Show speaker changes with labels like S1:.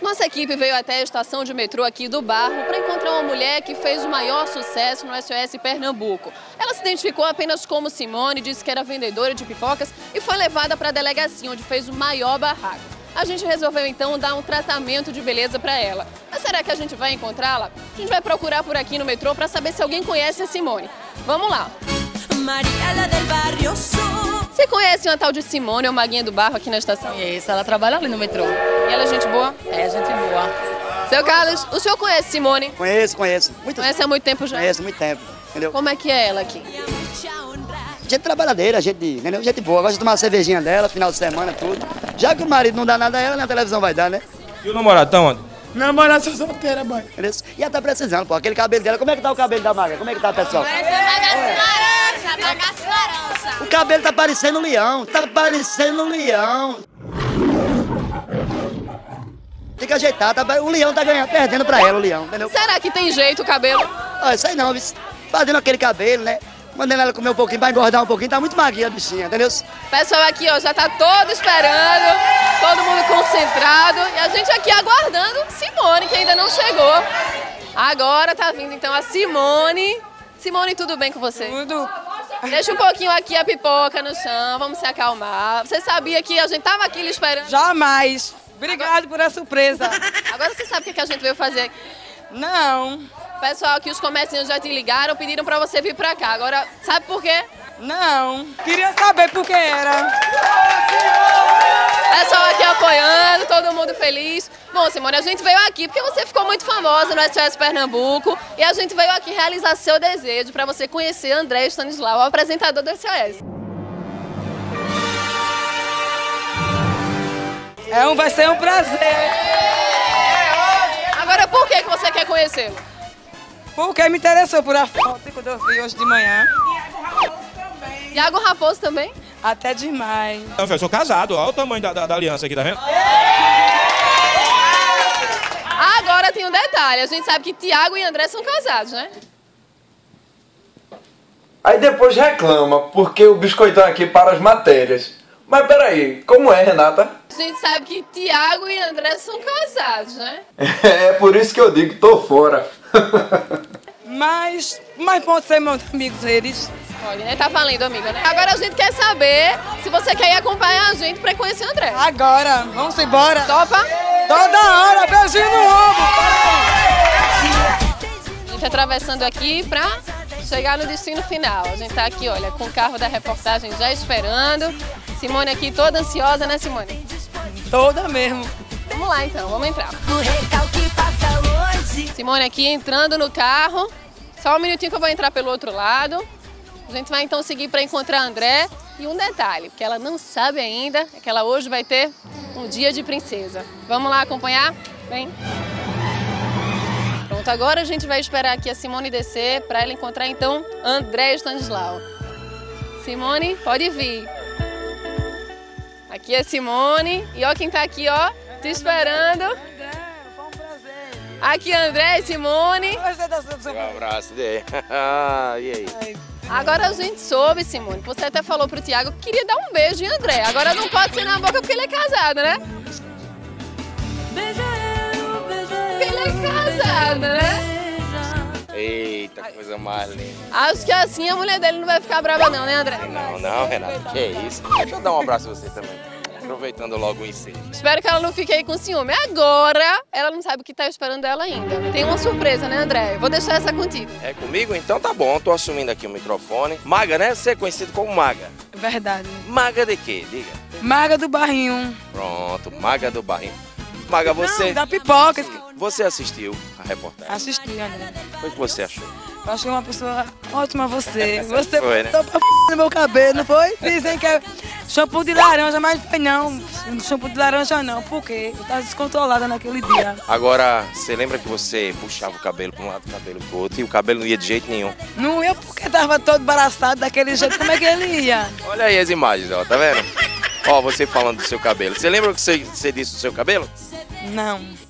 S1: Nossa equipe veio até a estação de metrô aqui do Barro para encontrar uma mulher que fez o maior sucesso no SOS Pernambuco. Ela se identificou apenas como Simone, disse que era vendedora de pipocas e foi levada para a delegacia, onde fez o maior barraco. A gente resolveu então dar um tratamento de beleza para ela. Mas será que a gente vai encontrá-la? A gente vai procurar por aqui no metrô para saber se alguém conhece a Simone. Vamos lá! Você conhece uma tal de Simone, ou Maguinha do Barro, aqui na estação?
S2: Isso, ela trabalha ali no metrô.
S1: E ela é gente boa?
S2: É, gente boa.
S1: Seu Carlos, o senhor conhece Simone?
S3: Conheço.
S1: Conhece há muito tempo já?
S3: Conheço, muito tempo, entendeu?
S1: Como é que é ela aqui?
S3: Gente trabalhadeira, entendeu? Gente boa, gosta de tomar uma cervejinha dela, final de semana, tudo. Já que o marido não dá nada a ela, na televisão vai dar, né?
S4: E o namorado tá onde?
S5: Namorada sou solteira, boy.
S3: Entendeu? E ela tá precisando, pô, aquele cabelo dela. Como é que tá o cabelo da Maga? Como é que tá, pessoal?
S6: Bagaço laranja.
S3: O cabelo tá parecendo um leão, Tem que ajeitar, o leão tá ganhando, perdendo pra ela, o leão, entendeu?
S1: Será que tem jeito o cabelo?
S3: Olha, isso aí não, fazendo aquele cabelo, né? Mandando ela comer um pouquinho, pra engordar um pouquinho, tá muito magrinha a bichinha, entendeu?
S1: O pessoal aqui, ó, já tá todo esperando, todo mundo concentrado, e a gente aqui aguardando Simone, que ainda não chegou. Agora tá vindo então a Simone. Simone, tudo bem com você?
S5: Tudo.
S1: Deixa um pouquinho aqui a pipoca no chão, vamos se acalmar. Você sabia que a gente tava aqui lhe esperando?
S5: Jamais. Obrigado por a surpresa.
S1: Agora você sabe o que a gente veio fazer?
S5: Não.
S1: Pessoal, aqui os comerciantes já te ligaram, pediram pra você vir pra cá. Agora, sabe por quê?
S5: Não. Queria saber por que era.
S1: Pessoal aqui apoiando, todo mundo feliz. Bom, Simone, a gente veio aqui porque você ficou muito famosa no SOS Pernambuco e a gente veio aqui realizar seu desejo para você conhecer André Stanislau, o apresentador do SOS.
S5: Vai ser um prazer.
S1: Agora, por que você quer conhecê-lo?
S5: Porque me interessou por a foto quando eu vi hoje de manhã.
S1: Iago Raposo também?
S5: Até demais.
S4: Não, eu sou casado, olha o tamanho da aliança aqui, tá vendo?
S1: Agora tem um detalhe, a gente sabe que Tiago e André são casados, né?
S7: Aí depois reclama, porque o biscoitão aqui para as matérias. Mas peraí, como é, Renata?
S1: A gente sabe que Tiago e André são casados, né?
S7: É por isso que eu digo que tô fora.
S5: Mas pode ser meus amigos eles.
S1: Olha, né? Tá valendo, amiga, né? Agora a gente quer saber se você quer ir acompanhar a gente pra conhecer o André.
S5: Agora, vamos embora.
S1: Topa?
S5: Toda hora, beijinho no ombro.
S1: A gente atravessando aqui pra chegar no destino final. A gente tá aqui, olha, com o carro da reportagem já esperando. Simone aqui toda ansiosa, né, Simone?
S5: Toda mesmo.
S1: Vamos lá, então, vamos entrar. Simone aqui entrando no carro. Só um minutinho que eu vou entrar pelo outro lado. A gente vai então seguir para encontrar a André. E um detalhe, que ela não sabe ainda, é que ela hoje vai ter um dia de princesa. Vamos lá acompanhar? Vem. Pronto, agora a gente vai esperar aqui a Simone descer para ela encontrar então André Stanislau. Simone, pode vir. Aqui é Simone e ó quem tá aqui, ó, te esperando.
S5: André, foi um prazer.
S1: Aqui André e Simone.
S4: Um abraço, e aí?
S1: Agora a gente soube, Simone, que você até falou pro Tiago que queria dar um beijo em André. Agora não pode ser na boca porque ele é casado, né? Porque ele é casado, né?
S4: Eita, coisa mais linda.
S1: Acho que assim a mulher dele não vai ficar brava não, né, André?
S4: Não, Renata, que é isso? Deixa eu dar um abraço a você também. Aproveitando logo o ensejo.
S1: Espero que ela não fique aí com ciúme. Agora, ela não sabe o que tá esperando ela ainda. Tem uma surpresa, né, André? Vou deixar essa contigo.
S4: É comigo? Então tá bom, tô assumindo aqui o microfone. Maga, né? Você é conhecido como Maga.
S5: Verdade.
S4: Maga de quê? Diga.
S5: Maga do Barrinho.
S4: Pronto, Maga do Barrinho. Maga, você...
S5: Não, da pipoca.
S4: Você assistiu a reportagem?
S5: Assisti, André.
S4: O que você achou?
S5: Eu achei uma pessoa ótima você. Você
S4: Foi, né?
S5: botou pra no meu cabelo, não foi? Dizem que é shampoo de laranja, mas foi não. Shampoo de laranja não, por quê? Eu tava descontrolada naquele dia.
S4: Agora, você lembra que você puxava o cabelo para um lado, o cabelo pro outro, e o cabelo não ia de jeito nenhum?
S5: Não ia porque tava todo embaraçado daquele jeito, como é que ele ia?
S4: Olha aí as imagens, tá vendo? Ó, você falando do seu cabelo. Você lembra o que você disse do seu cabelo?
S5: Não.